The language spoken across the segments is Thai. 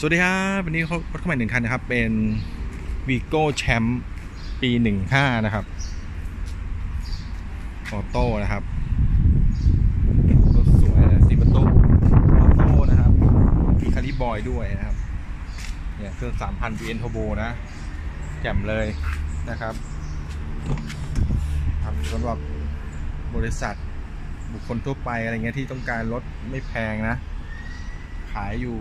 สวัสดีครับวันนี้รถเข้ามา1 คันนะครับเป็น Vigo Champ ปี 15นะครับออโต้นะครับรถสวยนะ4 ประตูออโต้นะครับมีคาลิบอยด้วยนะครับเนี่ยเครื่อง 3,000 VN Turbo นะแจ่มเลยนะครับทำสำหรับบริษัทบุคคลทั่วไปอะไรเงี้ยที่ต้องการรถไม่แพงนะขายอยู่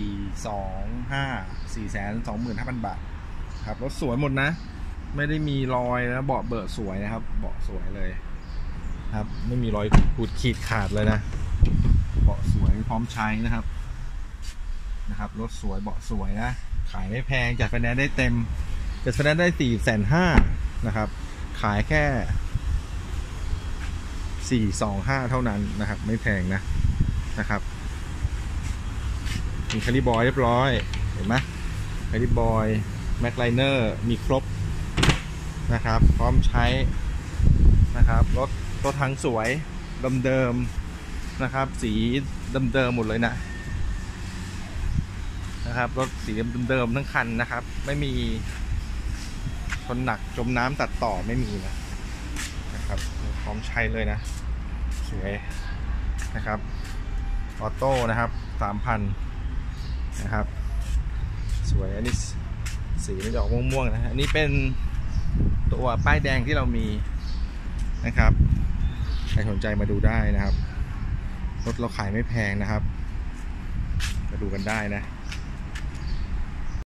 425,000 บาทครับรถสวยหมดนะไม่ได้มีรอยนะเบาะเบิร์สวยนะครับเบาะสวยเลยครับไม่มีรอยขูดขีดขาดเลยนะเบาะสวยพร้อมใช้นะครับรถสวยเบาะสวยนะขายไม่แพงจัดไฟแนนซ์ได้เต็มจัดไฟแนนซ์ได้450,000นะครับขายแค่425เท่านั้นนะครับไม่แพงนะครับมีคาลิบอยเรียบร้อยเห็นไหมคาลิบอยแม็กไลเนอร์มีครบนะครับพร้อมใช้นะครับรถทั้งสวยเดิมๆนะครับสีเดิมๆหมดเลยนะครับรถสีเดิมๆทั้งคันนะครับไม่มีชนหนักจมน้ำตัดต่อไม่มีนะครับพร้อมใช้เลยนะสวยนะครับออโต้นะครับ3,000นะครับสวยอันนี้สีมันจะออกม่วงๆนะอันนี้เป็นตัวป้ายแดงที่เรามีนะครับใครสนใจมาดูได้นะครับรถเราขายไม่แพงนะครับมาดูกันได้นะ